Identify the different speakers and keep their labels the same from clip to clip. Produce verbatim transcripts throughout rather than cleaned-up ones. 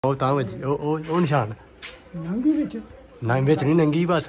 Speaker 1: ਉਹ ਤਾਂ ਵਿੱਚ ਉਹ ਉਹ ਨਿਸ਼ਾਨ ਨੰਗੀ ਵਿੱਚ ਨੰਗ ਵਿੱਚ ਨਹੀਂ ਨੰਗੀ ਬਸ।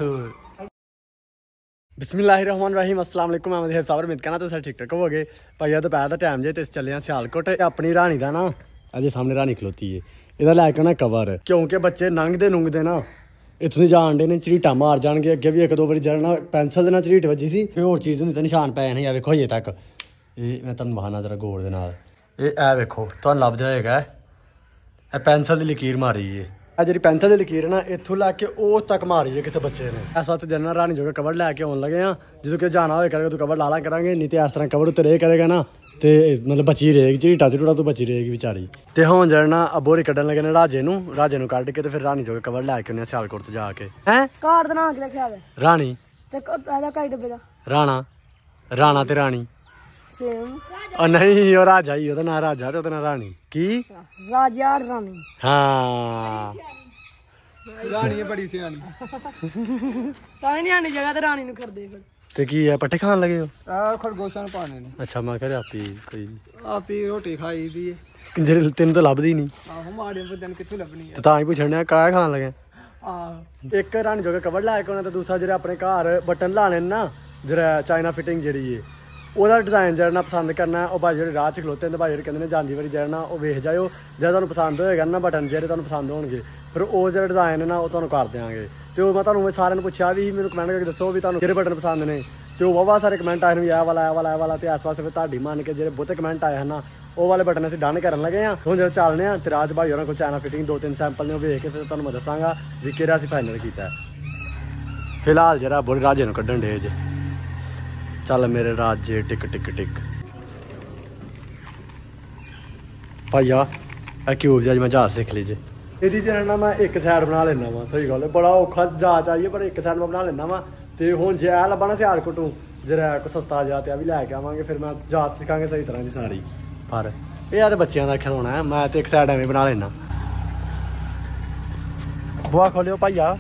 Speaker 1: ਬਿਸਮਿल्लाहिर्रहमानिर्रहीम अस्सलाम वालेकुम। मैं मदीह साबर उम्मीद करना तो ठीक ठाक हो गए भाई। दोपहर का टाइम जे तो चले सियालकोट अपनी रानी का ना अजे सामने रानी खलोती है ਇਹਦਾ ਲੈ ਕੇ ਨਾ ਕਵਰ ਕਿਉਂਕਿ ਬੱਚੇ ਨੰਗਦੇ ਨੁੰਗਦੇ ਨਾ ਇਤਨੀ ਜਾਣ ਡੇ ਨੇ ਝਰੀਟਾਂ ਮਾਰ ਜਾਣਗੇ। ਅੱਗੇ ਵੀ ਇੱਕ ਦੋ ਵਾਰੀ ਜਰਨਾ ਪੈਨਸਲ ਦੇ ਨਾਲ ਝਰੀਟ ਵੱਜੀ ਸੀ ਕੋਈ ਹੋਰ ਚੀਜ਼ ਹੁੰਦੀ ਤਾਂ ਨਿਸ਼ਾਨ ਪੈ ਨਹੀਂ ਆ। ਵੇਖੋ ਹਜੇ ਤੱਕ ਇਹ ਮੈਂ ਤੁਹਾਨੂੰ ਬਹਾਨਾ ਜਰਾ ਗੋਲ ਦੇ ਨਾਲ ਇਹ ਐ ਵੇਖੋ ਤੁਹਾਨੂੰ ਲੱਭ ਜਾਏਗਾ ਇਹ ਪੈਨਸਲ ਦੀ ਲਕੀਰ ਮਾਰੀ ਏ। ਆ ਜਿਹੜੀ ਪੈਨਸਲ ਦੀ ਲਕੀਰ ਨਾ ਇੱਥੋਂ ਲੈ ਕੇ ਉਹ ਤੱਕ ਮਾਰੀ ਏ ਕਿਸੇ ਬੱਚੇ ਨੇ। ਇਸ ਵਕਤ ਜਨਰਲ ਰਾਣੀ ਜੋ ਕਵਰ ਲੈ ਕੇ ਆਉਣ ਲੱਗੇ ਆ। ਜਦੋਂ ਕਿ ਜਾਣਾ ਹੋਏ ਕਰੇਗਾ ਤੂੰ ਕਵਰ ਲਾ ਲਾ ਕਰਾਂਗੇ ਨਹੀਂ ਤੇ ਇਸ ਤਰ੍ਹਾਂ ਕਵਰ ਉੱਤੇ ਰੇ ਕਰੇਗਾ ਨਾ ਤੇ ਮਤਲਬ ਬਚੀ ਰਹੇਗੀ ਝਰੀਟਾ ਝੂਟਾ ਤੋਂ ਬਚੀ ਰਹੇਗੀ ਵਿਚਾਰੀ। ਤੇ ਹੁਣ ਜਰਨਾ ਬੋਰੀ ਕੱਢਣ ਲੱਗੇ ਨੇ ਰਾਜੇ ਨੂੰ ਰਾਜੇ ਨੂੰ ਕੱਢ ਕੇ ਤੇ ਫਿਰ ਰਾਣੀ ਜੋ ਕਵਰ ਲੈ ਕੇ ਉਹਨੇ ਸਿਆਲਕੋਟ ਤੋਂ ਜਾ ਕੇ ਹੈ
Speaker 2: ਕਾਰ ਦਾ ਨਾਮ ਕੀ ਰੱਖਿਆ ਹੈ
Speaker 1: ਰਾਣੀ
Speaker 2: ਤੇ ਇਹਦਾ ਕਾਈ ਡੱਬੇ ਦਾ
Speaker 1: ਰਾਣਾ ਰਾਣਾ ਤੇ ਰਾਣੀ
Speaker 2: ਸੇਮ
Speaker 1: ਉਹ ਨਹੀਂ ਉਹ ਰਾਜਾ ਹੀ ਉਹਦਾ ਨਾਂ ਰਾਜਾ ਤੇ ਉਹਦਾ ਨਾਂ ਰਾਣੀ ਕੀ
Speaker 2: ਰਾਜਾ ਰਾਣੀ
Speaker 1: ਹਾਂ
Speaker 3: ਰਾਣੀ ਬੜੀ ਸਿਆਣੀ
Speaker 2: ਤਾਂ ਹੀ ਨਹੀਂ ਆਣੀ ਜਗ੍ਹਾ ਤੇ ਰਾਣੀ ਨੂੰ ਕਰਦੇ ਫਿਰ
Speaker 1: ਤੇ ਕੀ ਹੈ ਪੱਠੇ ਖਾਣ ਲੱਗੇ ਹੋ
Speaker 3: ਆ ਖਰਗੋਸ਼ਾਂ ਨੂੰ ਪਾਣੇ ਨੇ।
Speaker 1: ਅੱਛਾ ਮੈਂ ਕਿਹਾ ਆਪੀ ਕੋਈ
Speaker 3: ਆਪੀ ਰੋਟੀ ਖਾਈ ਦੀ ਏ
Speaker 1: ਜਿਹੜੇ ਤੈਨੂੰ ਤਾਂ ਲੱਭਦੀ ਨਹੀਂ
Speaker 3: ਆਹੋ ਮਾੜੇ ਬੰਦੇ ਨੂੰ ਕਿੱਥੋਂ ਲੱਭਣੀ
Speaker 1: ਤੇ ਤਾਂ ਹੀ ਪੁੱਛਣਿਆ ਕਾਹ ਖਾਣ ਲੱਗੇ
Speaker 3: ਆ।
Speaker 1: ਇੱਕ ਰਾਣੀ ਜੋ ਕਵਰ ਲੈ ਕੇ ਉਹਨਾਂ ਤੇ ਦੂਸਰਾ ਜਿਹੜਾ ਆਪਣੇ ਘਰ ਬਟਨ ਲਾਣੇ ਨੇ ਨਾ ਜਿਹੜਾ ਚਾਈਨਾ ਫਿਟਿੰਗ ਜਿਹੜੀ ਏ ਉਹਦਾ ਡਿਜ਼ਾਈਨ ਜਿਹੜਾ ਨਾ ਪਸੰਦ ਕਰਨਾ ਉਹ ਭਾਈ ਜਿਹੜੇ ਰਾਹ 'ਚ ਖਲੋਤੇ ਨੇ ਭਾਈ ਜਿਹੜੇ ਕਹਿੰਦੇ ਨੇ ਜਾਂਦੀ ਵਾਰੀ ਜਿਹੜਾ ਨਾ ਉਹ ਵੇਖ ਜਾਇਓ ਜੇ ਤੁਹਾਨੂੰ ਪਸੰਦ ਹੋਏਗਾ ਨਾ ਬਟਨ ਜਿਹੜੇ ਤੁਹਾਨੂੰ ਪਸੰਦ ਹੋਣਗੇ ਫਿਰ ਉਹ ਜਿਹੜਾ ਡਿਜ਼ਾਈਨ ਹੈ ਨਾ ਉਹ ਤੁਹਾਨੂੰ ਕਰ ਦਿਆਂਗੇ। ਤੇ ਉਹ ਮੈਂ ਤੁਹਾਨੂੰ ਸਾਰਿਆਂ ਨੂੰ ਪੁੱਛਿਆ ਵੀ ਮੈਨੂੰ ਕਮੈਂਟ ਕਰਕੇ ਦੱਸੋ ਵੀ ਤੁਹਾਨੂੰ ਕਿਹੜੇ ਬਟਨ ਪਸੰਦ ਨੇ ਤੇ ਉਹ ਵਾਵਾ ਸਾਰੇ ਕਮੈਂਟ ਆਏ ਨੇ ਵੀ ਆਹ ਵਾਲਾ ਆਹ ਵਾਲਾ ਆਹ ਵਾਲਾ ਤੇ ਇਸ ਵਾਸਤੇ ਫਿਰ ਤੁਹਾਡੀ ਮੰਨ ਕੇ ਜਿਹੜੇ ਬਹੁਤੇ ਕਮੈਂਟ ਆਏ ਹਨ ਨਾ ਉਹ ਵਾਲੇ ਬਟਨ ਅਸੀਂ ਡਨ ਕਰਨ ਲੱਗੇ ਆ। ਹੁਣ ਜਦੋਂ ਚੱਲਦੇ ਆ ਤੇ ਰਾਜ ਭਾਈ ਉਹਨਾਂ ਕੋਲ ਚਾਈਨਾ ਫਿਟਿੰਗ ਦੋ ਤਿੰਨ ਸੈਂਪਲ ਨੇ ਉਹ ਵੇਖ ਕੇ ਫਿਰ ਤੁਹਾਨੂੰ ਮੈਂ ਦੱਸਾਂਗਾ ਵੀ ਕਿਹੜਾ ਅਸੀਂ ਫਾਈਨਲ ਕੀਤਾ। ਫਿਲਹਾਲ ਜਿਹੜਾ ਬੋਲ ਰਾਜੇ ਨੂੰ ਕੱਢਣ ਡੇ ਜੇ ਚੱਲ ਮੇਰੇ ਰਾਜੇ ਟਿਕ ਟਿਕ ਟਿਕ ਭਾਈਆ ਇਹ ਕਿਊਬ ਜਿਹਾ ਮੈਂ ਜਹਾਜ਼ ਸਿੱਖ ਲਈ ਜੇ ਇਹਦੀ ਜਿਹੜਾ ਨਾ ਮੈਂ ਇੱਕ ਸਾਈਡ ਬਣਾ ਲੈਣਾ ਵਾ। ਸਹੀ ਗੱਲ ਹੈ ਬੜਾ ਔਖਾ ਜਹਾਜ਼ ਆਈਏ ਪਰ ਇੱਕ ਸਾਈਡ ਮੈਂ ਬਣਾ ਲੈਣਾ ਵਾ। ਤੇ ਹੁਣ ਜੇ ਆ ਲੱਭਣਾ ਸਿਆਲਕੋਟੋਂ ਜਿਹੜਾ ਕੋ ਸਸਤਾ ਜਿਹਾ ਤੇ ਆ ਵੀ ਲੈ ਕੇ ਆਵਾਂਗੇ ਫਿਰ ਮੈਂ ਜਹਾਜ਼ ਸਿੱਖਾਂਗੇ ਸਹੀ ਤਰ੍ਹਾਂ ਦੀ ਸਾਰੀ। ਪਰ ਇਹ ਆ ਤੇ ਬੱਚਿਆਂ ਦਾ ਖਿਡੌਣਾ ਹੈ ਮੈਂ ਤੇ ਇੱਕ ਸਾਈਡ ਐਵੇਂ ਬਣਾ ਲੈਣਾ। ਬੁਆ ਖੋਲਿਓ ਭਾਈਆ।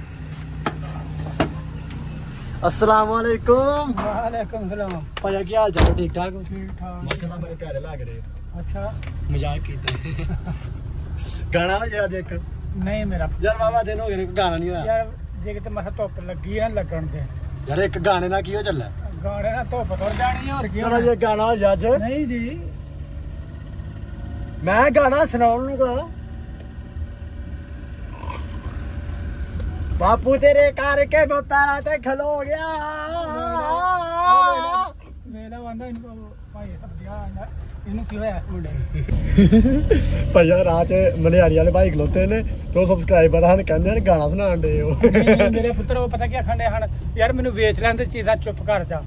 Speaker 1: अस्सलाम वालेकुम।
Speaker 3: वालेकुम सलाम।
Speaker 1: भाइया क्या हाल चाल ठीक ठाक हो?
Speaker 3: ठीक ठाक
Speaker 1: माशाल्लाह बड़े प्यारे लग रहे हो।
Speaker 3: अच्छा
Speaker 1: मजाक कीते गाना हो यार देख
Speaker 3: नहीं मेरा
Speaker 1: यार बाबा दिन हो गए गाना नहीं होया
Speaker 3: यार जे किते मसा धुप लगी है लगन दे
Speaker 1: यार एक गाने ना की हो चला
Speaker 3: गाने ना धुप तुर जानी और की
Speaker 1: चलो ये गाना हो जज
Speaker 3: नहीं जी
Speaker 1: मैं गाना सुनाउन को बापू तेरे कार के पैरा ते खलो गया
Speaker 3: मेला वंदा इनको भाई सब दिया इनु की होया मुंडे
Speaker 1: भैया रात मनियारी वाले भाई खलोते ने तो सब्सक्राइबर हन कहंदे ने गाना सुनाण दे हो।
Speaker 3: मेरे पुत्र वो पता क्या खंडे हन यार मेनू वेच लैंदे चीज़ां चुप कर जा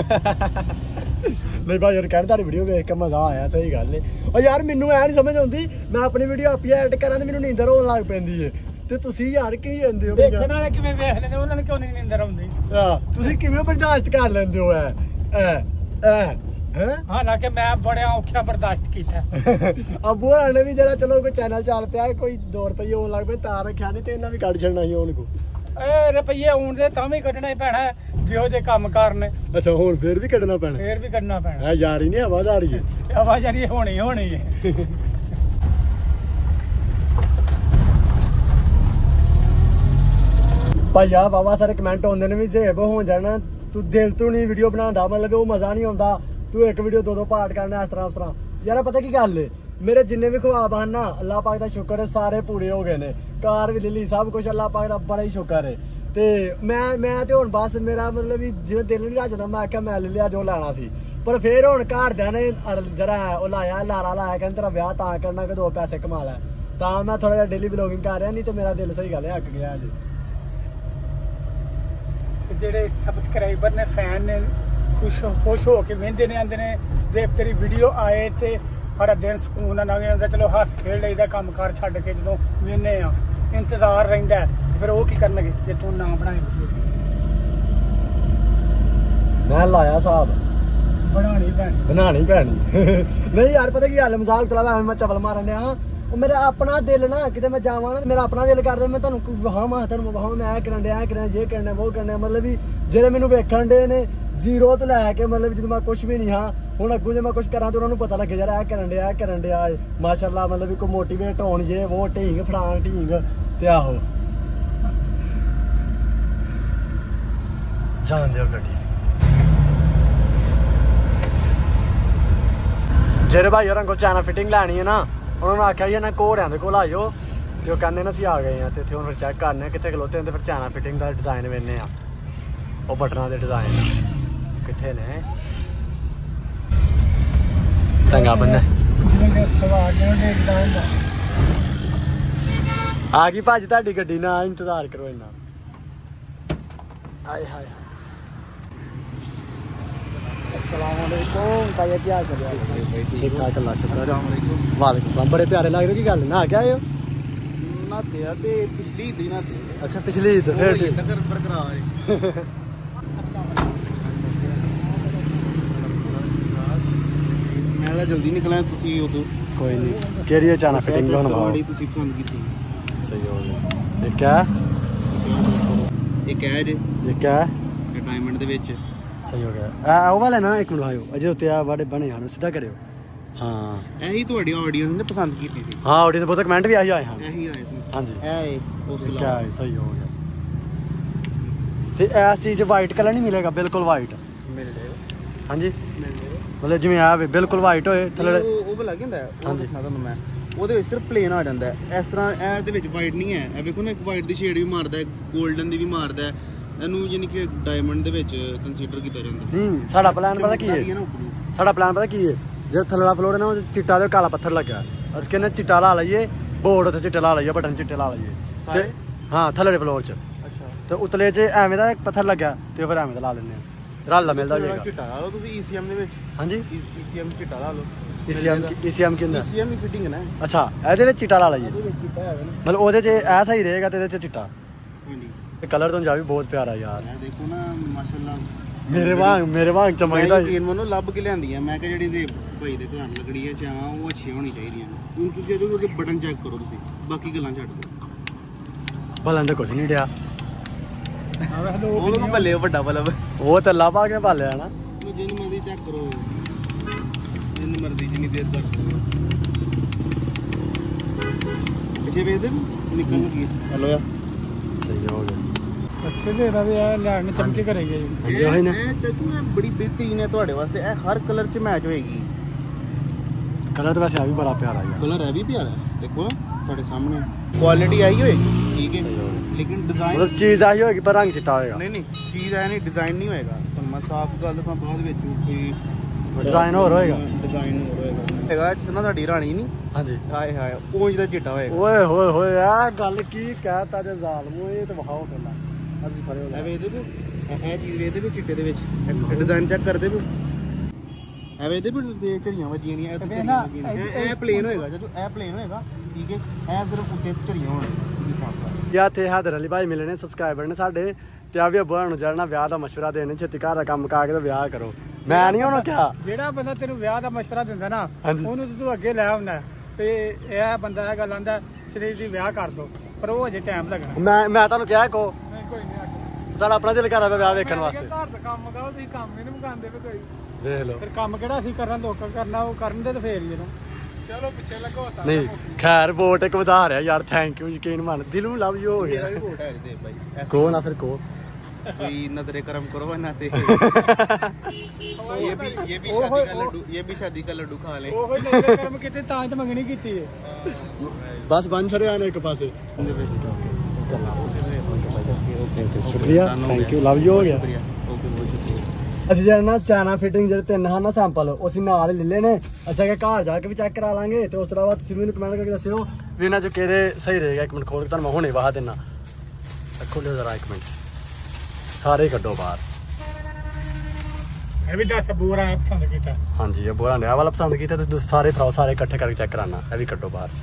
Speaker 1: नहीं भाई यार कहते तारी वीडियो देख के मजा आया सही गल है। और यार मैनू ऐ नहीं समझ आती मैं अपनी वीडियो आप एडिट करा तो मैनू नींदर होने लग पैंदी है ਤੇ ਤੁਸੀਂ ਯਾਰ ਕੀ ਜਾਂਦੇ ਹੋ
Speaker 3: ਦੇਖਣ ਵਾਲੇ ਕਿਵੇਂ ਵੇਖ ਲੈਂਦੇ ਉਹਨਾਂ ਨੂੰ ਕਿਉਂ ਨਹੀਂ ਨੀਂਦਰ ਆਉਂਦੀ।
Speaker 1: ਹਾਂ ਤੁਸੀਂ ਕਿਵੇਂ ਬਰਦਾਸ਼ਤ ਕਰ ਲੈਂਦੇ ਹੋ ਐ ਐ ਐ ਹੈ
Speaker 3: ਹਾਲਾਂਕਿ ਮੈਂ ਬੜਾ ਔਖਾ ਬਰਦਾਸ਼ਤ ਕੀਤਾ।
Speaker 1: ਅੱਬੂ ਵਾਲੇ ਵੀ ਜਰਾ ਚਲੋ ਕੋਈ ਚੈਨਲ ਚੱਲ ਪਿਆ ਕੋਈ ਦੋ ਰੁਪਏ ਹੋਣ ਲੱਗ ਪਏ ਤਾਂ ਰੱਖਿਆ ਨਹੀਂ ਤੇ ਇਹਨਾਂ ਵੀ ਕੱਢ ਛੱਡਣਾ ਸੀ ਉਹਨਾਂ ਕੋ
Speaker 3: ਏ ਰੁਪਈਏ ਆਉਣ ਦੇ ਤਾਂ ਵੀ ਕੱਢਣਾ ਹੀ ਪੈਣਾ ਜਿਹੋ ਜਿਹੇ ਕੰਮ ਕਰਨੇ।
Speaker 1: ਅੱਛਾ ਹੁਣ ਫੇਰ ਵੀ ਕੱਢਣਾ ਪੈਣਾ
Speaker 3: ਫੇਰ ਵੀ ਕੱਢਣਾ ਪੈਣਾ
Speaker 1: ਹੈ ਯਾਰ ਹੀ ਨਹੀਂ ਆਵਾਜ਼ ਆ ਰਹੀ ਹੈ
Speaker 3: ਆਵਾਜ਼ ਆ ਰਹੀ ਹੋਣੀ ਹੋਣੀ ਹੈ।
Speaker 1: ਭਾਈਆ ਬਾਬਾ ਸਾਰੇ ਕਮੈਂਟ ਆਉਂਦੇ ਨੇ ਵੀ ਜ਼ੇਬ ਹੋ ਜਾਣਾ ਤੂੰ ਦਿਲ ਤੋਂ ਨਹੀਂ ਵੀਡੀਓ ਬਣਾਉਂਦਾ ਮਤਲਬ ਉਹ ਮਜ਼ਾ ਨਹੀਂ ਆਉਂਦਾ ਤੂੰ ਇੱਕ ਵੀਡੀਓ ਦੋ ਦੋ ਪਾਰਟ ਕਰਨਾ ਇਸ ਤਰ੍ਹਾਂ ਉਸ ਤਰ੍ਹਾਂ। ਯਾਰ ਪਤਾ ਕੀ ਗੱਲ ਏ ਮੇਰੇ ਜਿੰਨੇ ਵੀ ਖੁਆਬ ਹਨ ਨਾ ਅੱਲਾਹ ਪਾਕ ਦਾ ਸ਼ੁਕਰ ਹੈ ਸਾਰੇ ਪੂਰੇ ਹੋ ਗਏ ਨੇ। ਕਾਰ ਵੀ ਲੈ ਲਈ ਸਭ ਕੁਝ ਅੱਲਾਹ ਪਾਕ ਦਾ ਬੜਾ ਹੀ ਸ਼ੁਕਰ ਹੈ। ਤੇ ਮੈਂ ਮੈਂ ਤੇ ਹੁਣ ਬਸ ਮੇਰਾ ਮਤਲਬ ਵੀ ਜਿਵੇਂ ਦਿਲ ਨਹੀਂ ਰੱਜਦਾ ਮੈਂ ਆਖਿਆ ਮੈਂ ਲੈ ਲਿਆ ਜੋ ਲੈਣਾ ਸੀ ਪਰ ਫੇਰ ਹੁਣ ਘਰਦਿਆਂ ਨੇ ਜਰਾ ਉਹ ਲਾਇਆ ਲਾਰਾ ਲਾਇਆ ਕਹਿੰਦੇ ਤੇਰਾ ਵਿਆਹ ਤਾਂ ਕਰਨਾ ਕਿ ਦੋ ਪੈਸੇ ਕਮਾ ਲੈ ਤਾਂ ਮੈਂ ਥੋੜਾ ਜਿਹਾ ਡੇਲੀ ਵਲੋਗਿੰਗ ਕਰ ਰਿਹਾ ਨਹੀਂ ਤੇ ਮੇਰਾ ਦਿਲ ਸਹੀ ਗੱਲ ਹੈ ਅੱਕ ਗਿਆ ਅੱਜ।
Speaker 3: ਜਿਹੜੇ ਸਬਸਕ੍ਰਾਈਬਰ ਨੇ ਫੈਨ ਨੇ ਖੁਸ਼ ਖੁਸ਼ ਹੋ ਕੇ ਵੇਖਦੇ ਨੇ ਆਂਦੇ ਨੇ ਦੇਖ ਤੇਰੀ ਵੀਡੀਓ ਆਏ ਤੇ ਸਾਡਾ ਦਿਨ ਸਕੂਨ ਨਾਲ ਲੰਘ ਜਾਂਦਾ। ਚਲੋ ਹੱਸ ਖੇਡ ਲਈਦਾ ਕੰਮ ਕਾਰ ਛੱਡ ਕੇ ਜਦੋਂ ਵੇਖਦੇ ਆ ਇੰਤਜ਼ਾਰ ਰਹਿੰਦਾ ਫਿਰ ਉਹ ਕੀ ਕਰਨਗੇ ਜੇ ਤੂੰ ਨਾ ਬਣਾਏ।
Speaker 1: ਮੈਂ ਲਾਇਆ ਸਾਹਿਬ
Speaker 3: ਬਣਾਣੀ ਪੈਣੀ
Speaker 1: ਬਣਾਣੀ ਪੈਣੀ ਨਹੀਂ ਯਾਰ ਪਤਾ ਕੀ ਗੱਲ ਮਜ਼ਾਕ ਚਲਾ ਮੈਂ ਚਵਲ ਮਾਰਨ ਡਿਆ ਉਹ ਮੇਰਾ ਆਪਣਾ ਦਿਲ ਨਾ ਕਿਤੇ ਮੈਂ ਜਾਵਾਂ ਨਾ ਮੇਰਾ ਆਪਣਾ ਦਿਲ ਕਰਦਾ ਮੈਂ ਤੁਹਾਨੂੰ ਵਹਾਵਾਂ ਤੁਹਾਨੂੰ ਵਹਾਵਾਂ ਮੈਂ ਕਰਨ ਡਿਆ ਇਹ ਕਰਨ ਜੇ ਕਰਨਾ ਉਹ ਕਰਨਾ ਮਤਲਬ ਵੀ ਜਿਹੜੇ ਮੈਨੂੰ ਵੇਖਣ ਦੇ ਨੇ ਜ਼ੀਰੋ ਤੋਂ ਲੈ ਕੇ ਮਤਲਬ ਜਦੋਂ ਮੈਂ ਕੁਝ ਵੀ ਨਹੀਂ ਹਾਂ ਹੁਣ ਅੱਗੋਂ ਜੇ ਮੈਂ ਕੁਝ ਕਰਾਂ ਤਾਂ ਉਹਨਾਂ ਨੂੰ ਪਤਾ ਲੱਗੇ ਯਾਰ ਇਹ ਕਰਨ ਡਿਆ ਇਹ ਕਰਨ ਡਿਆ ਮਾਸ਼ਾਅੱਲਾ ਮਤਲਬ ਵੀ ਕੋਈ ਮੋਟੀਵੇਟ ਹੋਣ ਜੇ ਉਹ ਢੀਂਗ ਫੜਾਂ ਢੀਂਗ ਤੇ ਆਹੋ ਜਾਣ ਦਿਓ ਗੱਡੀ ਜਿਹੜੇ ਭਾਈ ਹੋਰਾਂ ਕੋਲ ਚਾਈਨਾ ਫਿਟਿੰਗ ਲੈਣੀ ਹੈ ਨਾ ਉਹਨਾਂ ਨੂੰ ਆਖਿਆ ਜੀ ਇਹਨਾਂ ਘੋੜਿਆਂ ਦੇ ਕੋਲ ਆ ਜਾਓ ਤੇ ਉਹ ਕਹਿੰਦੇ ਨੇ ਅਸੀਂ ਆ ਗਏ ਆ ਤੇ ਇੱਥੇ ਹੁਣ ਫਿਰ ਚੈੱਕ ਕਰਨੇ ਕਿੱਥੇ ਖਲੋਤੇ ਨੇ ਤੇ ਫਿਰ ਚਾਈਨਾ ਫਿਟਿੰਗ ਦਾ ਡਿਜ਼ਾਈਨ ਵੇਖਨੇ ਆ ਉਹ ਬਟਨਾਂ ਦੇ ਡਿਜ਼ਾਈਨ ਕਿੱਥੇ ਨੇ ਚੰਗਾ ਬੰਨੇ ਆ ਗਈ ਭਾਜੀ ਤੁਹਾਡੀ ਗੱਡੀ ਨਾਲ ਇੰਤਜ਼ਾਰ ਕਰੋ ਇੰਨਾ ਆਏ ਹਾਏ अस्सलामुअलैकुम भाई क्या कर रहे हो ठीक ठाक अल्लाह शुक्र वालेकुम सलाम बड़े प्यारे लग रहे की गल ना क्या आए हो
Speaker 4: ना ते ते पिछली ईद ना ते
Speaker 1: अच्छा पिछली ईद फिर ठीक
Speaker 4: तक बरकरार है मैं ला जल्दी निकला तुसी उदो
Speaker 1: कोई नहीं केरी चाना फिटिंग होना
Speaker 4: बड़ी तुसी पसंद कीती
Speaker 1: सही हो गया ये क्या
Speaker 4: ये क्या है
Speaker 1: ये क्या
Speaker 4: ये डायमंड दे विच
Speaker 1: सही हो गया आ वो वाला ना एक मिनट आयो अजे उत्ते आ बड़े बने ਹਨ ਸਿੱਧਾ ਕਰਿਓ ਹਾਂ
Speaker 4: ਇਹੀ ਤੁਹਾਡੀ ਆਡੀਅנס ਨੇ ਪਸੰਦ ਕੀਤੀ ਸੀ
Speaker 1: ਹਾਂ ਆਡੀਅנס ਬਹੁਤ ਕਮੈਂਟ ਵੀ ਆਈ ਆਏ ਹਨ
Speaker 4: ਇਹੀ ਆਏ ਸੀ
Speaker 1: ਹਾਂਜੀ
Speaker 4: ਇਹ ਉਸ ਤੋਂ
Speaker 1: क्या है सही हो गया ਤੇ ਐਸ ਚੀਜ਼ ਵਾਈਟ ਕਲਰ ਨਹੀਂ ਮਿਲੇਗਾ ਬਿਲਕੁਲ ਵਾਈਟ
Speaker 4: ਮਿਲ ਜਾਏਗਾ
Speaker 1: ਹਾਂਜੀ
Speaker 4: ਮਿਲ ਜਾਏਗਾ
Speaker 1: ਮਤਲਬ ਜਿਵੇਂ ਆ ਵੇ ਬਿਲਕੁਲ ਵਾਈਟ ਹੋਏ ਥੱਲੇ
Speaker 4: ਉਹ ਉਹ ਲੱਗ ਜਾਂਦਾ ਉਹ ਦੱਸਣਾ ਤੁਹਾਨੂੰ ਮੈਂ ਉਹਦੇ ਵਿੱਚ ਸਿਰਫ ਪਲੇਨ ਆ ਜਾਂਦਾ ਇਸ ਤਰ੍ਹਾਂ ਇਹ ਦੇ ਵਿੱਚ ਵਾਈਟ ਨਹੀਂ ਹੈ ਇਹ ਵੇਖੋ ਨਾ ਇੱਕ ਵਾਈਟ ਦੀ ਸ਼ੇਡ ਵੀ ਮਾਰਦਾ ਹੈ 골ਡਨ ਦੀ ਵੀ ਮਾਰਦਾ ਹੈ ਇਹਨੂੰ ਯਾਨੀ ਕਿ ਡਾਇਮੰਡ ਦੇ ਵਿੱਚ ਕੰਸੀਡਰ ਕੀਤਾ ਜਾਂਦਾ
Speaker 1: ਨਹੀਂ ਸਾਡਾ ਪਲਾਨ ਪਤਾ ਕੀ ਹੈ ਸਾਡਾ ਪਲਾਨ ਪਤਾ ਕੀ ਹੈ ਜੇ ਥੱਲੜਾ ਫਲੋਰ ਹੈ ਨਾ ਉਹ ਚਿੱਟਾ ਤੇ ਕਾਲਾ ਪੱਥਰ ਲੱਗਾ ਅਸੀਂ ਕਹਿੰਦੇ ਚਿੱਟਾ ਲਾ ਲਈਏ ਬੋਰਡ ਉੱਤੇ ਚਿੱਟਾ ਲਾ ਲਈਏ ਬਟਨ ਚਿੱਟੇ ਲਾ ਲਈਏ ਤੇ ਹਾਂ ਥੱਲੜੇ ਫਲੋਰ 'ਚ
Speaker 4: ਅੱਛਾ
Speaker 1: ਤੇ ਉਤਲੇ 'ਚ ਐਵੇਂ ਦਾ ਇੱਕ ਪੱਥਰ ਲੱਗਾ ਤੇ ਫਿਰ ਐਵੇਂ ਦਾ ਲਾ ਲੈਂਦੇ ਆ ਰਲ ਮਿਲਦਾ ਜਾਏਗਾ
Speaker 4: ਚਿੱਟਾ ਲਾ ਲਓ ਤੁਸੀਂ ਈਸੀਐਮ ਦੇ ਵਿੱਚ
Speaker 1: ਹਾਂਜੀ
Speaker 4: ਈਸੀਐਮ ਚਿੱਟਾ ਲਾ ਲਓ
Speaker 1: ਈਸੀਐਮ ਈਸੀਐਮ ਕਿੰਦਾ
Speaker 4: ਈਸੀਐਮ ਦੀ ਫਿਟਿੰਗ ਹੈ ਨਾ
Speaker 1: ਅੱਛਾ ਇਹਦੇ ਵਿੱਚ ਚਿੱਟਾ ਲਾ ਲਈਏ
Speaker 4: ਇਹਦੇ ਵਿੱਚ ਚਿੱਟਾ ਹੈਗਾ ਨਾ
Speaker 1: ਮਤਲਬ ਉਹਦੇ 'ਚ ਐ ਸਹੀ ਰਹੇਗਾ ਤੇ ਇਹਦੇ 'ਚ ਚਿੱਟਾ
Speaker 4: ਹਾਂਜੀ
Speaker 1: ਤੇ ਕਲਰ ਤੋਂ ਜਾ ਵੀ ਬਹੁਤ ਪਿਆਰਾ ਯਾਰ
Speaker 4: ਇਹ ਦੇਖੋ ਨਾ ਮਾਸ਼ਾਅੱਲਾ
Speaker 1: ਮੇਰੇ ਵਾਂਗ ਮੇਰੇ ਵਾਂਗ ਚਮਕਦਾ
Speaker 4: ਯਕੀਨ ਮੰਨੋ ਲੱਭ ਕੇ ਲਿਆਂਦੀਆਂ ਮੈਂ ਕਿਹਾ ਜਿਹੜੀ ਦੇ ਭਾਈ ਦੇ ਘਰ ਲੱਗੜੀਆਂ ਚਾਹਾਂ ਉਹ ਅੱਛੀਆਂ ਹੋਣੀ ਚਾਹੀਦੀਆਂ ਹੁਣ ਤੁਸੀਂ ਇਹਦੇ ਉਹਦੇ ਬਟਨ ਚੈੱਕ ਕਰੋ ਤੁਸੀਂ ਬਾਕੀ ਗੱਲਾਂ ਛੱਡ ਦਿਓ
Speaker 1: ਬਲਨ ਤਾਂ ਕੁਝ ਨਹੀਂ ਡਿਆ
Speaker 4: ਉਹ ਨੂੰ ਭੱਲੇ ਵੱਡਾ ਬਲਬ
Speaker 1: ਉਹ ਤਾਂ ਲਾਭਾ ਕੇ ਭਾਲਿਆ ਨਾ
Speaker 4: ਜਿਹਨੂੰ ਮਰਜ਼ੀ ਚੈੱਕ ਕਰੋ ਜਿਹਨੂੰ ਮਰਜ਼ੀ ਜਿੰਨੀ ਦੇਰ ਕਰ ਸਕੋ ਪਿੱਛੇ ਵੇਖ ਦੇ ਨਿਕਲ ਲੱਗੀ ਹਲੋ ਯਾਰ
Speaker 1: ਸਹੀ ਹੋ ਗਿਆ
Speaker 3: ਅੱਛੇ ਦੇ ਰਵੇ ਆ ਲੈਣ ਨੂੰ ਚਮਚੇ ਕਰੇਗੇ ਜੀ
Speaker 1: ਹਾਂਜੀ ਉਹੀ ਨਾ
Speaker 4: ਇਹ ਚਾਚੂ ਇਹ ਬੜੀ ਬਿਹਤਰੀਨ ਹੈ ਤੁਹਾਡੇ ਵਾਸਤੇ ਇਹ ਹਰ ਕਲਰ 'ਚ ਮੈਚ ਹੋਏਗੀ
Speaker 1: ਕਲਰ ਤਾਂ ਵੈਸੇ ਆ ਵੀ ਬੜਾ ਪਿਆਰਾ ਯਾਰ
Speaker 4: ਕਲਰ ਹੈ ਵੀ ਪਿਆਰਾ ਦੇਖੋ ਨਾ ਤੁਹਾਡੇ ਸਾਹਮਣੇ ਕੁਆਲਿਟੀ ਆਈ ਹੋਏਗੀ ਠੀਕ ਹੈ ਲੇਕਿਨ ਡਿਜ਼ਾਈਨ
Speaker 1: ਮਤਲਬ ਚੀਜ਼ ਆਈ ਹੋਏਗੀ ਪਰ ਰੰਗ ਚਿੱਟਾ ਹੋਏਗਾ
Speaker 4: ਨਹੀਂ ਨਹੀਂ ਚੀਜ਼ ਐ ਨਹੀਂ ਡਿਜ਼ਾਈਨ ਨਹੀਂ ਹੋਏਗਾ ਤੁਹਾਨੂੰ ਮੈਂ ਸਾਫ਼ ਗੱਲ ਦੱਸਾਂ ਬਾਅਦ ਵਿੱਚ ਕੋਈ
Speaker 1: ਡਿਜ਼ਾਈਨ ਹੋਰ ਹੋਏਗਾ
Speaker 4: ਡਿਜ਼ਾਈਨ ਹੋਰ ਹੋਏਗਾ ਹੈਗਾ ਜਿਸ ਨਾਲ ਸਾਡੀ ਰਾਣੀ ਨਹੀਂ
Speaker 1: ਹਾਂਜੀ
Speaker 4: ਹਾਏ ਹਾਏ ਉਂਝ ਦਾ ਚਿੱਟਾ ਹੋਏਗਾ
Speaker 1: ਓਏ ਹੋਏ ਹੋਏ ਆ ਗੱਲ ਕੀ ਕਹਿਤਾ ਜੇ ਜ਼ਾਲਮ ਇਹ ਤੇ ਵਿਖਾਓ ਪਹਿਲਾਂ ਅਸੀਂ ਫੜੇ
Speaker 4: ਐ ਵੇਖਦੇ ਪਏ ਇਹ ਚੀਜ਼ ਵੇਖਦੇ ਪਏ ਚਿੱਟੇ ਦੇ ਵਿੱਚ ਡਿਜ਼ਾਈਨ ਚੈੱਕ ਕਰਦੇ ਪਏ ਐ ਵੇਖਦੇ ਪਏ ਤੇ ਝੜੀਆਂ ਵੱਜੀਆਂ ਨਹੀਂ ਇਹ ਤੇ ਝੜੀਆਂ ਵੱਜੀਆਂ ਇਹ ਇਹ ਪਲੇਨ ਹੋਏਗਾ ਜਦੋਂ ਇਹ ਪਲੇਨ ਹੋਏਗਾ ਠੀਕ ਹੈ ਇਹ ਸਿਰਫ ਉੱਤੇ ਝੜੀਆਂ ਹੋਣਗੀਆਂ ਸਾਫ਼
Speaker 1: ਯਾ ਤੇ ਹਾਦਰ ਅਲੀ ਭਾਈ ਮਿਲਣੇ ਸਬਸਕ੍ਰਾਈਬਰ ਨੇ ਸਾਡੇ ਤੇ ਆ ਵੀ ਅੱਬਾ ਨੂੰ ਜਰਨਾ ਵਿਆਹ ਦਾ ਮਸ਼ਵਰਾ ਦੇਣੇ ਛੇਤੀ ਘਰ ਦਾ ਕੰਮ ਕਾ ਕੇ ਤੇ ਵਿਆਹ ਕਰੋ ਮੈਂ ਨਹੀਂ ਉਹਨੂੰ ਕਿਹਾ
Speaker 3: ਜਿਹੜਾ ਬੰਦਾ ਤੈਨੂੰ ਵਿਆਹ ਦਾ ਮਸ਼ਵਰਾ ਦਿੰਦਾ ਨਾ
Speaker 1: ਹਾਂਜੀ।
Speaker 3: ਉਹਨੂੰ ਤੂੰ ਅੱਗੇ ਲੈ ਆਉਂਦਾ ਤੇ ਇਹ ਬੰਦਾ ਇਹ ਗੱਲ ਆਂਦਾ ਸਰੀਰ ਦੀ ਵਿਆਹ ਕਰ ਦੋ ਪਰ ਉਹ ਅਜੇ ਟਾਈਮ ਲੱਗਣਾ
Speaker 1: ਮੈਂ ਮੈਂ ਤੁਹਾਨੂੰ ਕਿਹਾ ਕੋ
Speaker 3: ਨਹੀਂ ਕੋਈ ਨਹੀਂ
Speaker 1: ਸਾਡਾ ਆਪਣਾ ਦਿਲ ਕਰਦਾ ਪਿਆ ਵਿਆਹ ਵੇਖਣ ਵਾਸਤੇ
Speaker 3: ਘਰ ਦਾ ਕੰਮ ਦਾ ਤੁਸੀਂ ਕੰਮ ਹੀ ਨਹੀਂ ਮੁਕਾਉਂਦੇ ਪਏ ਕੋਈ
Speaker 1: ਵੇਖ ਲਓ
Speaker 3: ਫਿਰ ਕੰਮ ਕਿਹੜਾ ਅਸੀਂ ਕਰਨਾ ਲੋਕਾਂ ਕਰਨਾ ਉਹ ਕਰਨ ਦੇ ਤੇ ਫੇਰ ਹੀ ਨਾ ਚਲੋ ਪਿੱਛੇ ਲੱਗੋ ਸਾਰਾ
Speaker 1: ਨਹੀਂ ਖੈਰ ਵੋਟ ਇੱਕ ਵਧਾ ਰਿਹਾ ਯਾਰ ਥੈਂਕ ਯੂ ਯਕੀਨ ਮੰਨ ਦਿਲ ਨੂੰ ਲਵ ਯੂ ਹੋ
Speaker 4: ਮੇਰਾ
Speaker 1: ਗਿਆ
Speaker 4: ਵੀ ਵੋਟ ਹੈ ਇਹਦੇ ਭਾਈ ਐਸਾ
Speaker 1: ਕੋ ਨਾ ਫਿਰ ਕੋ
Speaker 4: कोई नजरे करम करो ना ते ये भी ये भी शादी का लड्डू ये भी शादी का लड्डू खा ले
Speaker 3: ਉਹ ਨਜ਼ਰ ਕਰਮ ਕਿਤੇ ਤਾਂ ਚ ਮੰਗਣੀ ਕੀਤੀ ਹੈ
Speaker 1: ਬਸ ਬੰਨ ਛੜਿਆ ਨੇ ਇੱਕ ਪਾਸੇ ਸ਼ੁਕਰੀਆ ਥੈਂਕ ਯੂ ਲਵ ਯੂ ਹੋ ਗਿਆ ਅਸੀਂ ਜਿਹੜਾ ਨਾ ਚਾਈਨਾ ਫਿਟਿੰਗ ਜਿਹੜੇ ਤਿੰਨ ਹਨ ਨਾ ਸੈਂਪਲ ਉਹ ਅਸੀਂ ਨਾਲ ਹੀ ਲੈ ਲਏ ਨੇ ਅਸੀਂ ਕਿ ਘਰ ਜਾ ਕੇ ਵੀ ਚੈੱਕ ਕਰਾ ਲਾਂਗੇ ਤੇ ਉਸ ਤੋਂ ਬਾਅਦ ਤੁਸੀਂ ਮੈਨੂੰ ਕਮੈਂਟ ਕਰਕੇ ਦੱਸਿਓ ਵੀ ਇਹਨਾਂ ਚ ਕਿਹੜੇ ਸਹੀ ਰਹੇਗਾ ਇੱਕ ਮਿੰਟ ਖੋਲ ਕੇ ਤੁਹਾਨੂੰ ਮੈਂ ਹੁਣੇ ਵਾਹ ਦੇਣਾ ਖੋਲਿਓ ਜ਼ਰਾ ਇੱਕ ਮਿੰਟ ਸਾਰੇ ਕੱਢੋ ਬਾਹਰ
Speaker 3: ਇਹ ਵੀ ਦੱਸ ਬੂਰਾ ਪਸੰਦ ਕੀਤਾ
Speaker 1: ਹਾਂਜੀ ਇਹ ਬੋਰਾ ਨਿਆ ਵਾਲਾ ਪਸੰਦ ਕੀਤਾ ਤੁਸੀਂ ਸਾਰੇ ਭਰਾਓ ਸਾਰੇ ਇਕੱਠੇ ਕਰਕੇ ਚੈੱਕ ਕਰਾਣਾ ਇਹ ਵੀ ਕੱਢੋ ਬਾਹਰ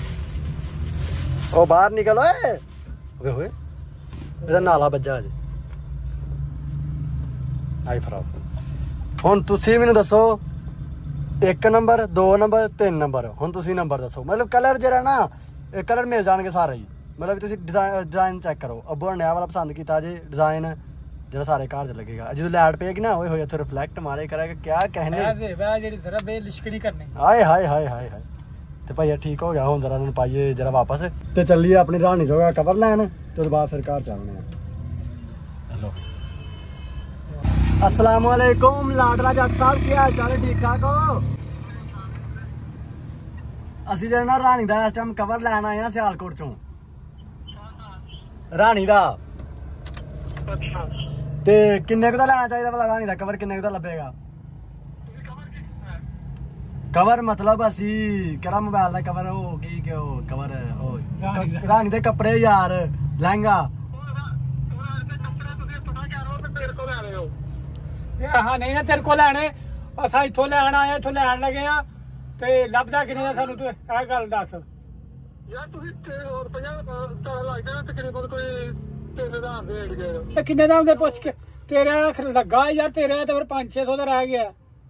Speaker 1: ਉਹ ਬਾਹਰ ਨਿਕਲ ਓਏ ਓਏ ਹੋਏ ਇਹਦਾ ਨਾਲਾ ਵੱਜਾ ਅਜੇ ਆਈ ਭਰਾਓ ਹੁਣ ਤੁਸੀਂ ਮੈਨੂੰ ਦੱਸੋ एक नंबर दो नंबर तीन नंबर हुण तुसीं नंबर दसो मतलब कलर जेह्ड़ा ना कलर मिल जाणगे सारे ही मतलब तुसीं डिजाइन डिजाइन चेक करो अब्बू ने वाला पसंद किया जे डिजाइन जेह्ड़ा सारे घर च लगेगा जो लाइट पेगी ना ओए होए इत्थे रिफ्लैक्ट मारे करेगा क्या कहने
Speaker 3: जेह्ड़ी जरा बे लिशकड़ी करनी
Speaker 1: हाय हाय हाय हाय हाय ते भाई ठीक हो गया हुण जरा इन्हूं पाइए जरा वापस ते चलिए अपनी रानी जोगा कवर लैन ते ओह्दे बाद फिर घर चलने हेलो अस्सलाम वालेकुम लाडला जट साहब की हाल चाल ठीक ठाक हो ਅਸੀਂ ਜਿਹੜਾ ਨਾ ਰਾਣੀ ਦਾ ਇਸ ਟਾਈਮ ਕਵਰ ਲੈਣ ਆਏ ਆ ਸਿਆਲਕੋਟ ਚੋਂ ਰਾਣੀ ਦਾ
Speaker 3: ਅੱਛਾ
Speaker 1: ਤੇ ਕਿੰਨੇ ਕੁ ਦਾ ਲੈਣਾ ਚਾਹੀਦਾ ਭਲਾ ਰਾਣੀ ਦਾ ਕਵਰ ਕਿੰਨੇ ਕੁ ਦਾ ਲੱਭੇਗਾ ਕਵਰ ਮਤਲਬ ਅਸੀਂ ਕਿਹੜਾ ਮੋਬਾਈਲ ਦਾ ਕਵਰ ਉਹ ਕੀ ਕਿ ਉਹ ਕਵਰ ਉਹ ਰਾਣੀ ਦੇ ਕੱਪੜੇ ਯਾਰ ਲਹਿੰਗਾ
Speaker 3: ਹਾਂ ਨਹੀਂ ਨਾ ਤੇਰੇ ਕੋਲ ਲੈਣੇ ਅਸਾਂ ਇੱਥੋਂ ਲੈਣ ਆਏ ਇੱਥੋਂ ਲੈਣ ਲੱਗੇ ਆ ਤੇ ਲੱਭਦਾ ਕਿੰਨੇ ਦਾ ਸਾਨੂੰ ਤੂੰ ਇਹ ਗੱਲ ਦੱਸ ਯਾਰ ਤੁਸੀਂ ਰੁਪਇਆ ਲੱਗ ਜਾਣਾ ਤਕਰੀਬਨ ਕੋਈ ਤਿੰਨ ਹਜ਼ਾਰ ਦੇ ਏੜ ਕਿੰਨੇ ਦਾ ਹੁੰਦੇ ਪੁੱਛ ਕੇ ਤੇਰਾ ਲੱਗਾ ਯਾਰ ਤੇਰਾ ਤਾਂ ਫਿਰ ਪੰਜ ਛੇ ਸੌ ਦਾ ਰਹਿ ਗਿਆ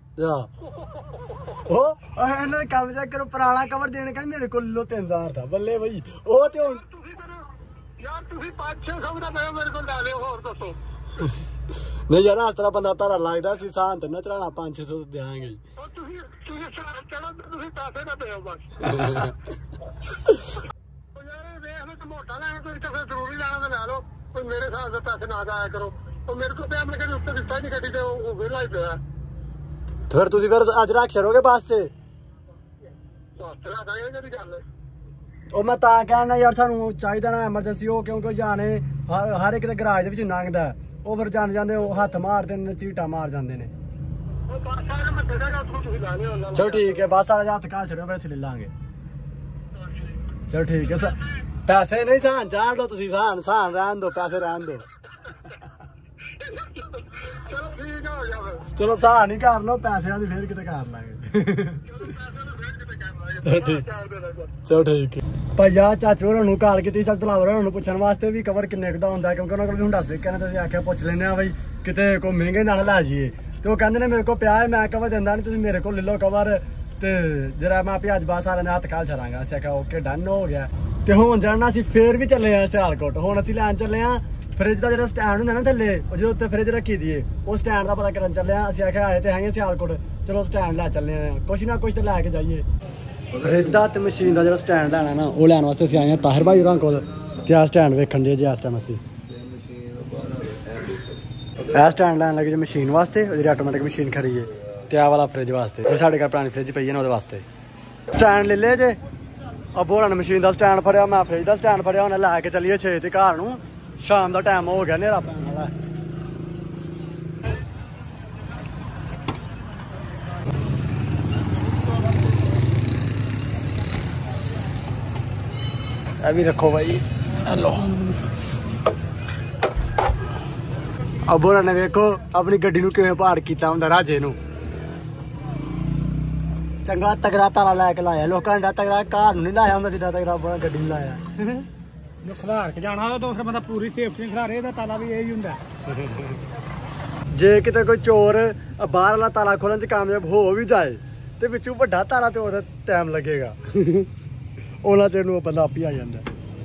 Speaker 1: ਉਹ ਇਹਨਾਂ ਦੇ ਕੰਮ ਚੈੱਕ ਕਰੋ ਪੁਰਾਣਾ ਕਵਰ ਦੇਣ ਕਹਿੰਦੇ ਮੇਰੇ ਕੋਲ ਲੋ ਤਿੰਨ ਹਜ਼ਾਰ ਦਾ ਬੱਲੇ ਬਈ ਉਹ ਤੇ ਹੁਣ
Speaker 3: ਤੁਸੀਂ ਯਾਰ ਤੁਸੀਂ ਪੰਜ ਛੇ ਸੌ ਦਾ ਮੇਰੇ ਕੋਲ ਲੈ ਲਿਓ ਹੋਰ ਦੱਸੋ
Speaker 1: ਨਹੀਂ ਯਾਰ ਇਸ ਤਰ੍ਹਾਂ ਬੰਦਾ ਤਾਰਾ ਲੱਗਦਾ ਸੀ ਸਾਂ ਤੇ ਨਾ ਚੜਾਣਾ ਪੰਜ ਛੇ ਸੌ ਦਿਆਂਗੇ
Speaker 3: ਤੁਸੀਂ ਤੁਸੀਂ ਚੜੋ ਤੁਸੀਂ ਪੈਸੇ ਨਾ ਦਿਓ ਬਸ ਯਾਰ ਵੇਖ ਲੋ ਮੋਟਾ ਲੈਣਾ ਕੋਈ ਤਾਂ ਫਿਰ ਜ਼ਰੂਰੀ ਲੈਣਾ ਤਾਂ ਲੈ ਲਓ ਕੋਈ ਮੇਰੇ ਹਿਸਾਬ ਦੇ ਪੈਸੇ ਨਾ ਜਾਇਆ ਕਰੋ ਉਹ ਮੇਰੇ ਕੋਲ ਤੇ ਆਪਣੇ ਕਹਿੰਦੇ ਉੱਤੇ ਦਿੱਤਾ ਨਹੀਂ ਗੱਡੀ ਤੇ ਉਹ ਵੇਲਾ ਹੀ ਪਿਆ
Speaker 1: ਫਿਰ ਤੁਸੀਂ ਫਿਰ ਅੱਜ ਰੱਖ ਛੜੋਗੇ ਬੱਸ ਤੇ
Speaker 3: ਜਿਹੜੀ ਗੱਲ
Speaker 1: ਉਹ ਮੈਂ ਤਾਂ ਕਹਿਣਾ ਯਾਰ ਸਾਨੂੰ ਚਾਹੀਦਾ ਨਾ ਐਮਰਜੈਂਸੀ ਉਹ ਕਿਉਂਕਿ ਜਾਣੇ ਹਰ ਇੱਕ ਦੇ ਗਰਾਜ ਦੇ ਵਿੱਚ ਲੰਘਦਾ ਉਹ ਫਿਰ ਜਾਂਦੇ ਜਾਂਦੇ ਉਹ ਹੱਥ ਮਾਰਦੇ ਨੇ ਝੀਟਾ ਮਾਰ ਜਾਂਦੇ ਨੇ ਚਲੋ ਠੀਕ ਹੈ ਬਸ ਵਾਲੇ ਹੱਥ ਘਾਲ ਛੱਡੋ ਫਿਰ ਅਸੀਂ ਲੈ ਲਾਂਗੇ ਚਲੋ ਠੀਕ ਹੈ ਪੈਸੇ ਨਹੀਂ ਸਾਨ ਚਾੜ ਲਓ ਤੁਸੀਂ ਸਾਨ ਸਾਨ ਰਹਿਣ ਦੋ ਪੈਸੇ ਰਹਿਣ ਦੋ ਚਲੋ ਸਾਨ ਹੀ ਕਰ ਲਓ ਪੈਸਿਆਂ ਦੀ ਫੇਰ ਕਿਤੇ ਕਰ ਲਾਂਗੇ ਚਲੋ ਠੀਕ ਚਲੋ ਠੀਕ ਹੈ ਭਾਈ ਆ ਚਾਚੂ ਹੋਰਾਂ ਨੂੰ ਕਾਲ ਕੀਤੀ ਚੱਲ ਤਲਾਵਰ ਹੋਰਾਂ ਨੂੰ ਪੁੱਛਣ ਵਾਸਤੇ ਵੀ ਕਵਰ ਕਿੰਨੇ ਕੁ ਦਾ ਹੁੰਦਾ ਕਿਉਂਕਿ ਉਹਨਾਂ ਕੋਲ ਵੀ ਹੁੰਦਾ ਸਪੀਕਰ ਨੇ ਤੇ ਅਸੀਂ ਆਖਿਆ ਪੁੱਛ ਲੈਂਦੇ ਆ ਬਈ ਕਿਤੇ ਕੋਈ ਮਹਿੰਗੇ ਨਾਲ ਲੈ ਜਾਈਏ ਤੇ ਉਹ ਕਹਿੰਦੇ ਨੇ ਮੇਰੇ ਕੋਲ ਪਿਆ ਹੈ ਮੈਂ ਕਵਰ ਦਿੰਦਾ ਨਹੀਂ ਤੁਸੀਂ ਮੇਰੇ ਕੋਲ ਲੈ ਲਓ ਕਵਰ ਤੇ ਜਰਾ ਮੈਂ ਆਪੇ ਅੱਜ ਬਾਅਦ ਸਾਰਿਆਂ ਦੇ ਹੱਥ ਕਾਲ ਛੜਾਂਗਾ ਅਸੀਂ ਆਖਿਆ ਓਕੇ ਡਨ ਹੋ ਗਿਆ ਤੇ ਹੁਣ ਜਾਣਾ ਅਸੀਂ ਫੇਰ ਵੀ ਚੱਲੇ ਆ ਸਿਆਲਕੋਟ ਹੁਣ ਅਸੀਂ ਲੈਣ ਚੱਲੇ ਆ ਫ੍ਰਿਜ ਦਾ ਜਿਹੜਾ ਸਟੈਂਡ ਹੁੰਦਾ ਨਾ ਥੱਲੇ ਉਹ ਜਦੋਂ ਉੱਤੇ ਫ੍ਰਿਜ ਰੱਖੀ ਦੀਏ ਉਹ ਸਟੈਂਡ ਦਾ ਪਤਾ ਕਰਨ ਚੱਲੇ ਆ ਅਸੀਂ ਆਖਿਆ ਆਏ ਤੇ ਹੈਗੇ ਸਿਆਲਕੋਟ ਚਲੋ ਸਟੈਂਡ ਲੈ ਚੱਲੇ ਆ ਕੁਛ ਨਾ ਕੁਛ ਤੇ ਲੈ ਕੇ ਜਾਈਏ ਫ੍ਰਿਜ ਦਾ ਤੇ ਮਸ਼ੀਨ ਦਾ ਜਿਹੜਾ ਸਟੈਂਡ ਲੈਣਾ ਨਾ ਉਹ ਲੈਣ ਵਾਸਤੇ ਅਸੀਂ ਆਏ ਆ ਤਾਹਿਰ ਭਾਈ ਹੋਰਾਂ ਕੋਲ ਤੇ ਆ ਸਟੈਂਡ ਵੇਖਣ ਦੇ ਜੇ ਇਸ ਟਾਈਮ ਅਸੀਂ ਇਹ ਸਟੈਂਡ ਲੈਣ ਲੱਗੇ ਜੇ ਮਸ਼ੀਨ ਵਾਸਤੇ ਜਿਹੜੀ ਆਟੋਮੈਟਿਕ ਮਸ਼ੀਨ ਖਰੀਏ ਤੇ ਆਹ ਵਾਲਾ ਫ੍ਰਿਜ ਵਾਸਤੇ ਜੋ ਸਾਡੇ ਘਰ ਪੁਰਾਣੀ ਫ੍ਰਿਜ ਪਈ ਹੈ ਨਾ ਉਹਦੇ ਵਾਸਤੇ ਸਟੈਂਡ ਲੈ ਲਿਆ ਜੇ ਅੱਬੂ ਹੋਰਾਂ ਨੇ ਮਸ਼ੀਨ ਦਾ ਸਟੈਂਡ ਫੜਿਆ ਮੈਂ ਫ੍ਰਿਜ ਦਾ ਸਟੈਂਡ ਫੜਿਆ ਉਹਨੇ ਲੈ ਕੇ ਚੱਲੀਏ ਛੇ ਤੇ ਘਰ ਨੂੰ ਸ਼ਾਮ ਦਾ ਟਾਈਮ ਹੋ ਗਿਆ ਹਨੇਰਾ ਪੈਣ ਵਾਲਾ ਇਹ ਵੀ ਰੱਖੋ ਭਾਈ ਹੈਲੋ ਅੱਬੂ ਹੋਰਾਂ ਨੇ ਵੇਖੋ ਆਪਣੀ ਗੱਡੀ ਨੂੰ ਕਿਵੇਂ ਪਾਰ ਕੀਤਾ ਹੁੰਦਾ ਰਾਜੇ ਨੂੰ ਚੰਗਾ ਤਗੜਾ ਤਾਲਾ ਲੈ ਕੇ ਲਾਇਆ ਲੋਕਾਂ ਨੇ ਤਗੜਾ ਘਰ ਨੂੰ ਨਹੀਂ ਲਾਇਆ ਹੁੰਦਾ ਜਿੱਦਾਂ ਤਗੜਾ ਆਪਣਾ ਗੱਡੀ ਨੂੰ ਲਾਇਆ
Speaker 3: ਜੋ ਖਿਲਾਰ ਕੇ ਜਾਣਾ ਉਹ ਤਾਂ ਫਿਰ ਬੰਦਾ ਪੂਰੀ ਸੇਫਟੀ ਖਿਲਾਰੇ ਇਹਦਾ ਤਾਲਾ ਵੀ ਇਹੀ ਹੁੰਦਾ
Speaker 1: ਜੇ ਕਿਤੇ ਕੋਈ ਚੋਰ ਬਾਹਰ ਵਾਲਾ ਤਾਲਾ ਖੋਲਣ ਚ ਕਾਮਯਾਬ ਹੋ ਵੀ ਜਾਏ ਤੇ ਵਿੱਚੋਂ ਵੱਡਾ ਤਾਲਾ ਤੇ ਉਹਦਾ ਟਾਈਮ ਲੱਗੇਗਾ ਉਹਨਾਂ ਚਿਰ ਨੂੰ ਬੰਦਾ ਆਪ ਹੀ ਆ ਜਾਂਦਾ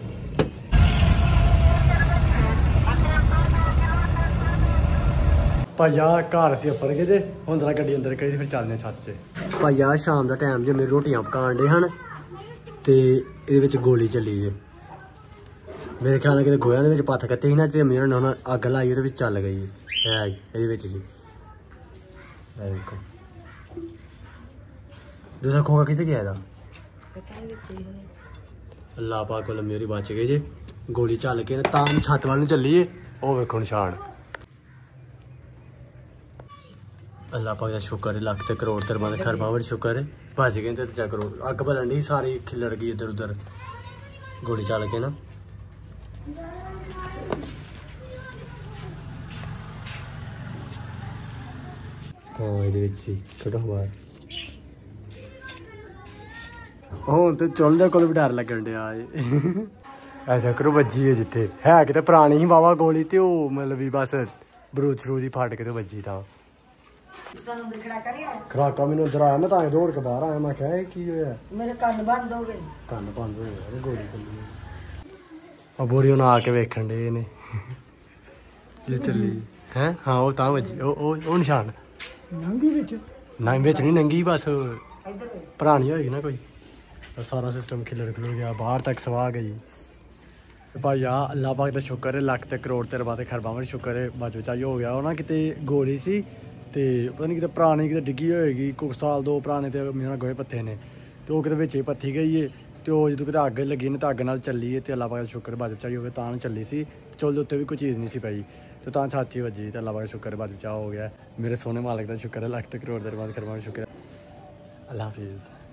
Speaker 1: ਭਾਈਆ ਘਰ ਅਸੀਂ ਉੱਪਰ ਗਏ ਜੇ ਹੁਣ ਜਰਾ ਗੱਡੀ ਅੰਦਰ ਕਰੀ ਫਿਰ ਚੱਲਦੇ ਛੱਤ 'ਚ ਭਾਈਆ ਸ਼ਾਮ ਦਾ ਟਾਈਮ ਜੇ ਮੇਰੀ ਰੋਟੀਆਂ ਪਕਾਉਣ ਡੇ ਹਨ ਤੇ ਇਹਦੇ ਵਿੱਚ ਗੋਲੀ ਚੱਲੀ ਜੇ ਮੇਰੇ ਖਿਆਲ ਨਾਲ ਕਿਤੇ ਗੋਹਿਆਂ ਦੇ ਵਿੱਚ ਪੱਥ ਕੱਤੇ ਸੀ ਨਾ ਤੇ ਮੇਰੇ ਨਾਲ ਹੁਣ ਅੱਗ ਲਾਈ ਉਹਦੇ ਵਿੱਚ ਚੱਲ ਗਈ ਹੈ ਇਹਦੇ ਵਿੱਚ ਜੀ ਇਹ ਦੇਖੋ ਦੂਸਰਾ ਖੋਗਾ ਕਿੱਥੇ ਗਿਆ ਇਹਦਾ ਅੱਲਾ ਪਾਕ ਕੋਲ ਮੇਰੀ ਬਚ ਗਏ ਜੇ ਗੋਲੀ ਚੱਲ ਕੇ ਤਾਂ ਛੱਤ ਵੱਲ ਨੂੰ ਚੱਲੀਏ ਉਹ ਵੇਖੋ ਨਿਸ਼ਾਨ ਅੱਲਾ ਪਾਕ ਦਾ ਸ਼ੁਕਰ ਹੈ ਲੱਖ ਤੇ ਕਰੋੜ ਤਰਮਾਂ ਦੇ ਖਰਬਾਂ ਵਿੱਚ ਸ਼ੁਕਰ ਹੈ ਭੱਜ ਗਏ ਤੇ ਚੈੱਕ ਕਰੋ ਅੱਗ ਬਲਣ ਦੀ ਸਾਰੀ ਖਿਲੜ ਗਈ ਇੱਧਰ ਉੱਧਰ ਗੋਲੀ ਚੱਲ ਕੇ ਨਾ ਹਾਂ ਇਹਦੇ ਵਿੱਚ ਸੀ ਛੋਟਾ ਬਾਹਰ ਹੁਣ ਤੇ ਚੁੱਲ੍ਹੇ ਕੋਲ ਵੀ ਡਰ ਲੱਗਣ ਡਿਆ ਏ ਐਸਾ ਕਰੋ ਵੱਜੀ ਹੈ ਜਿੱਥੇ ਹੈ ਕਿਤੇ ਪੁਰਾਣੀ ਹੀ ਵਾਵਾ ਗੋਲੀ ਤੇ ਉਹ ਮਤਲਬ ਵੀ ਬਸ ਬਰੂਦ ਸ਼ਰੂ ਦੀ ਫਟ ਕੇ ਤੇ ਵੱਜੀ ਤਾਂ
Speaker 5: ਤੁਹਾਨੂੰ ਦਿਖੜਾ ਕਰਿਆ
Speaker 1: ਖਰਾਕਾ ਮੈਨੂੰ ਅੰਦਰ ਆਇਆ ਮੈਂ ਤਾਂ ਹੀ ਦੌੜ ਕੇ ਬਾਹਰ ਆਇਆ ਮੈਂ ਕਿਹਾ ਇਹ ਕੀ ਹੋਇਆ
Speaker 5: ਮੇਰੇ ਕੰਨ ਬੰਦ ਹੋ ਗਏ
Speaker 1: ਕੰਨ ਬੰਦ ਹੋ ਗਿਆ ਗੋਲੀ ਚੱਲੀ ਆ ਬੋਰੀ ਉਹਨਾਂ ਆ ਕੇ ਵੇਖਣ ਦੇ ਨੇ ਇਹ ਚੱਲੀ ਹੈ ਹਾਂ ਉਹ ਤਾਂ ਵੱਜੀ ਉਹ ਉਹ ਉਹ ਨਿਸ਼ਾਨ
Speaker 3: ਨੰਗੀ ਵਿੱਚ
Speaker 1: ਨਾ ਵਿੱਚ ਨਹੀਂ ਨੰਗੀ ਬਸ
Speaker 5: ਇੱਧਰ ਵੇਖ।
Speaker 1: ਪੁਰਾਣੀ ਹੋਏਗੀ ਨਾ ਕੋਈ ਤਾਂ ਸਾਰਾ ਸਿਸਟਮ ਖਿਲਰ ਖਿਲਰ ਗਿਆ ਬਾਹਰ ਤੱਕ ਸਵਾਹ ਗਈ ਭਾਈ ਆ ਅੱਲਾਹ ਪਾਕ ਦਾ ਸ਼ੁਕਰ ਹੈ ਲੱਖ ਤੇ ਕਰੋੜ ਤੇ ਰਬਾ ਤੇ ਖਰਬਾਂ ਦਾ ਸ਼ੁਕਰ ਹੈ ਬਚ ਬਚਾਈ ਹੋ ਗਿਆ ਉਹ ਨਾ ਕਿਤੇ ਗੋਲੀ ਸੀ ਤੇ ਪਤਾ ਨਹੀਂ ਕਿਤੇ ਪੁਰਾਣੀ ਕਿਤੇ ਡਿੱਗੀ ਹੋਏਗੀ ਕੁਝ ਸਾਲ ਦੋ ਪੁਰਾਣੇ ਤੇ ਮੇਰੇ ਨਾਲ ਗੋਏ ਪੱਥੇ ਨੇ ਤੇ ਉਹ ਕਿਤੇ ਵਿੱਚ ਹੀ ਪੱਥੀ ਗਈ ਏ ਤੇ ਉਹ ਜਦੋਂ ਕਿਤੇ ਅੱਗ ਲੱਗੀ ਨੇ ਤਾਂ ਅੱਗ ਨਾਲ ਚੱਲੀ ਏ ਤੇ ਅੱਲਾਹ ਪਾਕ ਦਾ ਸ਼ੁਕਰ ਬਚ ਬਚਾਈ ਹੋ ਗਿਆ ਤਾਂ ਚੱਲੀ ਸੀ ਚੁੱਲ੍ਹ ਦੇ ਉੱਤੇ ਵੀ ਕੋਈ ਚੀਜ਼ ਨਹੀਂ ਸੀ ਪਈ ਤੇ ਤਾਂ ਛਾਤੀ ਵੱਜੀ ਤੇ ਅੱਲਾਹ ਪਾਕ ਦਾ ਸ਼ੁਕਰ ਬਚ ਬਚਾ ਹੋ ਗਿਆ ਮੇਰੇ ਸੋਹਣੇ ਮਾਲਕ ਦਾ ਸ਼ੁਕਰ ਹੈ ਲੱਖ ਤੇ ਕਰੋੜ ਦੇ ਰਬਾ ਤੇ ਖਰਬਾਂ ਦਾ ਸ਼ੁਕਰ ਹੈ ਅੱਲਾਹ ਹਾਫਿਜ਼